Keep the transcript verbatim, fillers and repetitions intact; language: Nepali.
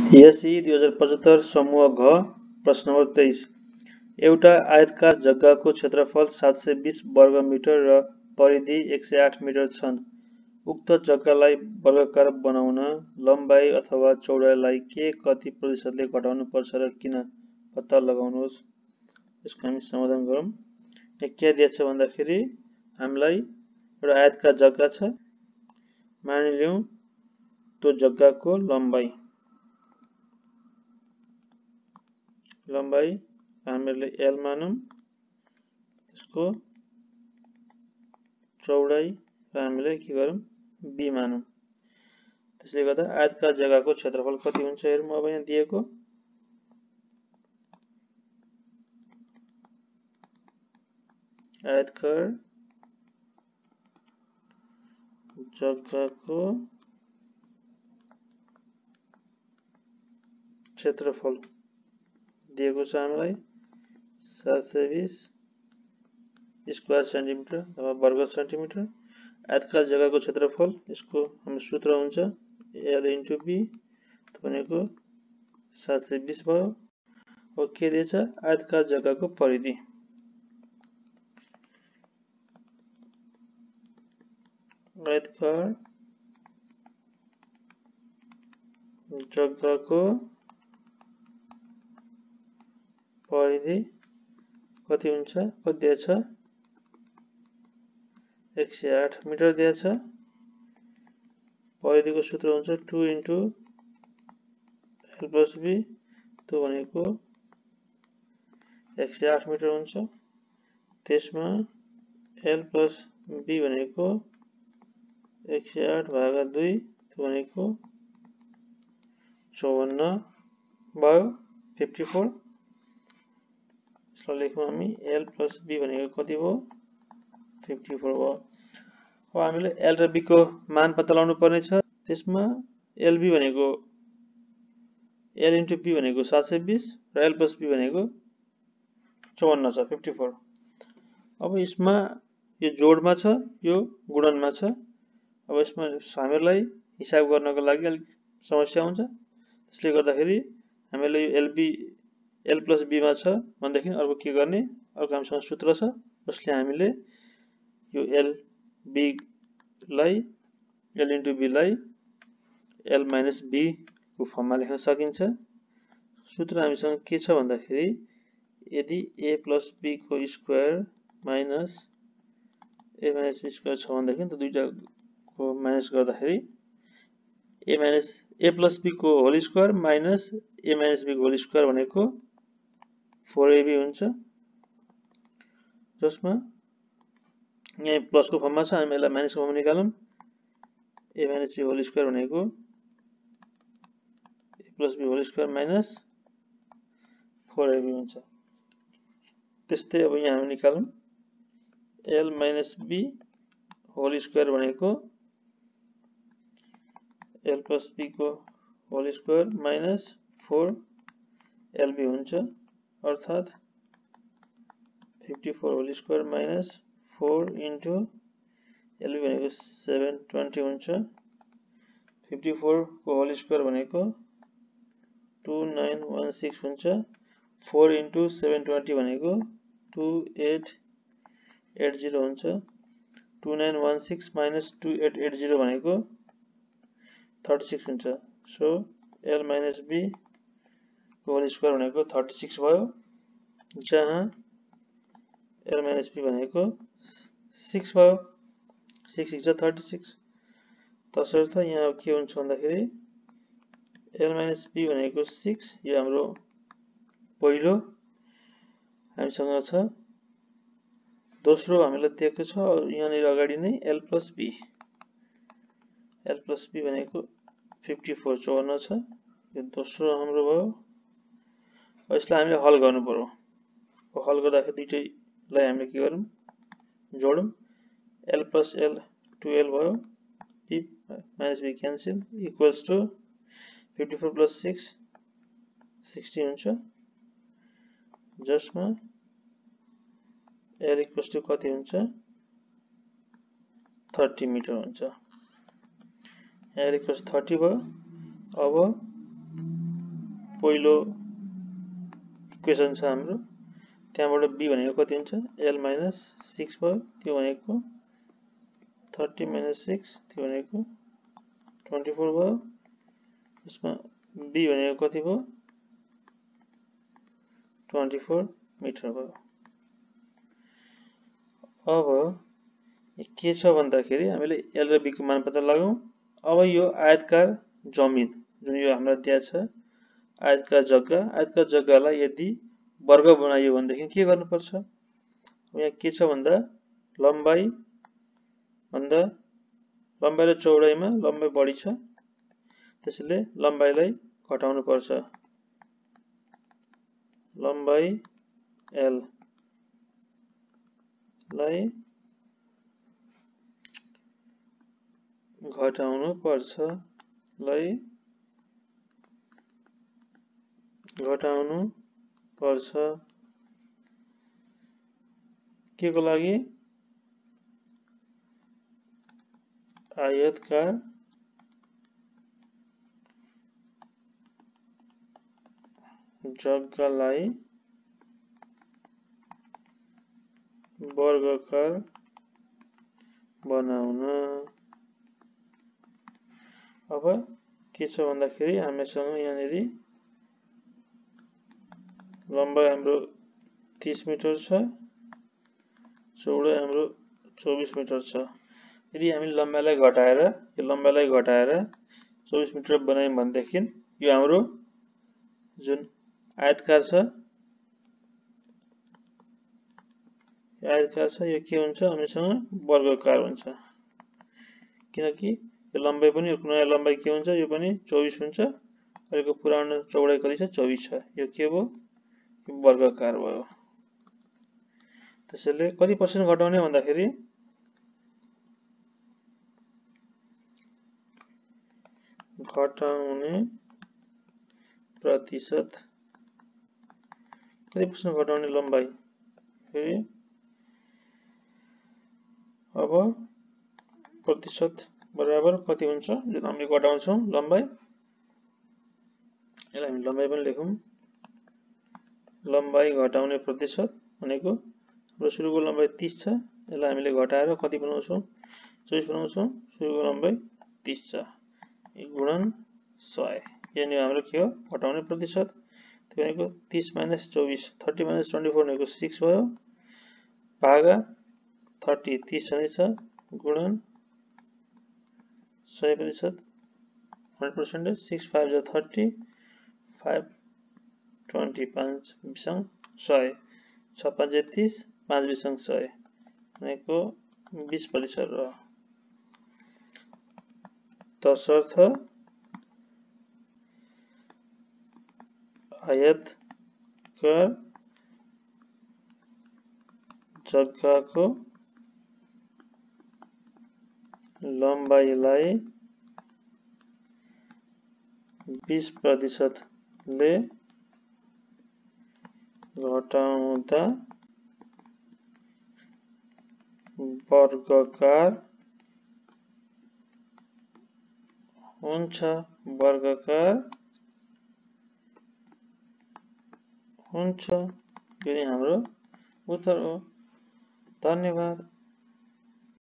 एसई दुई हजार पचहत्तर समूह घ प्रश्न नम्बर तेइस। एउटा आयतकार जग्गाको क्षेत्रफल सात सय बीस वर्ग मिटर र परिधि एक सय आठ मिटर छन्। उक्त जग्गालाई वर्गाकार बनाउन लम्बाई अथवा चौडाइलाई के कति प्रतिशतले घटाउनु पर्छ र किन पत्ता लगाउनुहोस्। यसको हामी समाधान गरौँ। यहाँ के दिएको छ भन्दाखेरि हामीलाई एउटा आयतकार जग्गा छ, मानिलिउँ त्यो जग्गाको लम्बाई लम्बाई हामीले एल मानौँ, त्यसको चौडाई हामीले के गरौँ बी मानौँ। त्यसले गर्दा आयतकार जग्गाको क्षेत्रफल कति हुन्छ हेरौँ। अब यहाँ दिएको आयतकार जग्गाको क्षेत्रफल दिएको छ हामीलाई सात सय बीस स्क्वायर सेन्टिमिटर अथवा वर्ग सेन्टिमिटर। आयतकार जग्गाको क्षेत्रफल यसको हाम्रो सूत्र हुन्छ एल इन्टु बी भनेको सात सय बीस भयो। अब के दिएछ आयतकार जग्गाको परिधि, आयतकार जग्गाको परिधि कति हुन्छ, कति दिएछ एक सय आठ मिटर दिएछ। परिधिको सूत्र हुन्छ two into L plus B, त्यो भनेको एक सय आठ मिटर हुन्छ। त्यसमा एल प्लस बी भनेको एक सय आठ भागा दुई, त्यो भनेको चौवन्न भयो, फिफ्टी फोर। यसलाई लेखौँ हामी एल प्लस बी भनेको कति भयो फिफ्टी फोर भयो। अब हामीले एल र बी को मान पत्ता लगाउनु पर्ने छ। त्यसमा एलबी भनेको एल इन्टु बी भनेको सात सय बीस र एल प्लस बी भनेको चौवन्न छ, फिफ्टी फोर। अब यसमा यो जोडमा छ, यो गुणनमा छ। अब यसमा हामीलाई हिसाब गर्नको लागि अलिक समस्या हुन्छ। त्यसले गर्दाखेरि हामीले यो एलबी एल प्लस बी मा छ भनेदेखि अर्को के गर्ने, अर्को हामीसँग सूत्र छ जसले हामीले यो एल बी लाई एल इन्टु बी लाई एल माइनस बी को फर्ममा लेख्न सकिन्छ। सूत्र हामीसँग के छ भन्दाखेरि यदि ए प्लस बी को square minus A minus B square छ भनेदेखि त दुईटाको माइनस गर्दाखेरि A minus A plus B को whole square minus A minus B को होल स्क्वायर भनेको फोर एबी हुन्छ, जसमा यहाँ प्लस को फर्ममा छ, हामी यसलाई माइनस को फर्ममा निकालौँ। A minus B whole square भनेको A plus B whole square minus four AB हुन्छ। त्यस्तै अब यहाँ हामी निकालौँ L minus B whole square भनेको एल प्लस बी को whole square minus four LB हुन्छ, अर्थात fifty four whole square minus four into LB भनेको सेभेन ट्वेन्टी हुन्छ। फिफ्टी फोर को होल स्क्वायर भनेको टू नाइन वन सिक्स हुन्छ। फोर इन्टु सेभेन ट्वेन्टी भनेको टू एट एट जिरो हुन्छ। Two nine one six minus two eight eight zero भनेको थर्टी सिक्स हुन्छ। सो एल माइनस बी को होल स्क्वायर भनेको थर्टी सिक्स भयो, जहाँ एल माइनस बी भनेको सिक्स भयो। Six six thirty six. तसर्थ यहाँ के हुन्छ भन्दाखेरि एल माइनस बी भनेको सिक्स, यो हाम्रो पहिलो हामीसँग छ। दोस्रो हामीलाई दिएको छ यहाँनिर अगाडि नै L plus B, L plus B भनेको फिफ्टी फोर चौवन्न छ, यो दोस्रो हाम्रो भयो। यसलाई हामीले हल गर्नु पर्यो। हल गर्दाखेरि दुईटैलाई हामीले के गरौँ जोडौँ। एल प्लस एल टुवेल्भ भयो, B minus B cancel, equals to fifty four plus six sixty हुन्छ, जसमा एल इक्वल्स टू कति हुन्छ थर्टी मिटर हुन्छ। एल इक्वल्स थर्टी भयो। अब पहिलो इक्वेसन छ हाम्रो। त्यहाँबाट b भनेको कति हुन्छ l माइनस सिक्स भयो, त्यो भनेको थर्टी माइनस सिक्स, त्यो भनेको ट्वेन्टी फोर भयो। यसमा b भनेको कति भयो ट्वेन्टी फोर मिटर भयो। अब के छ भन्दाखेरि हामीले l र b को मान पत्ता लगाऊ। अब यो आयतकार जमिन जुन यो हामीलाई दिएको छ आयतकार जग्गा, आयतकार जग्गालाई यदि वर्ग बनाइयो भनेदेखि के गर्नुपर्छ? यहाँ के छ भन्दा लम्बाई भन्दा लम्बाई र चौडाइमा लम्बाई बढी छ, त्यसैले लम्बाइलाई घटाउनु पर्छ। लम्बाई l लाई घटाउनु पर्छ, लाई घटाउनु पर्छ। के को लागि? आयतकार जग्गालाई वर्गाकार बनाउन। अब के छ भन्दाखेरि हामीसँग यहाँनिर लम्बाई हाम्रो तीस मिटर छ, चौडाइ हाम्रो चौबीस मिटर छ। यदि हामी लम्बाइलाई घटाएर यो लम्बाइलाई घटाएर चौबीस मिटर बनायौं भनेदेखि यो हाम्रो जुन आयतकार छ आयतकार छ यो के हुन्छ हामीसँग वर्गाकार हुन्छ। किनकि यो लम्बाई पनि नयाँ लम्बाई के हुन्छ यो पनि चौबीस हुन्छ, अहिलेको पुरानो चौडाइ कति छ चौबीस छ, यो के भयो वर्गाकार भयो। त्यसैले कति पर्सेन्ट घटाउने भन्दाखेरि घटाउने प्रतिशत, कति पर्सेन्ट घटाउने लम्बाई, फेरि अब प्रतिशत बराबर कति हुन्छ जुन हामीले घटाउँछौं लम्बाई, यसलाई हामी लम्बाई पनि लेखौं। लम्बाई घटाउने प्रतिशत भनेको हाम्रो सुरुको लम्बाई तीस छ, यसलाई हामीले घटाएर कति बनाउँछौं चौबीस बनाउँछौं, सुरुको लम्बाई तीस छ, गुणन सय। यानी हाम्रो के हो घटाउने प्रतिशत, त्यो भनेको तीस माइनस चौबीस, थर्टी माइनस ट्वेन्टी फोर भनेको सिक्स भयो, भागा थर्टी तीस छँदैछ, गुणन सय प्रतिशत हन्ड्रेड पर्सेन्टेज, सिक्स फाइभ जा थर्टी, फाइभ ट्वेन्टी पाँच बिसंग सय, छ पाँच जा तीस, पाँच बिसंग सय भनेको बीस प्रतिशत रह्यो। तसर्थ आयतकार जग्गाको लम्बाइलाई बीस प्रतिशत ले घटाउँदा वर्गाकार हुन्छ, वर्गाकार हुन्छ। यो नै हाम्रो उत्तर हो। धन्यवाद।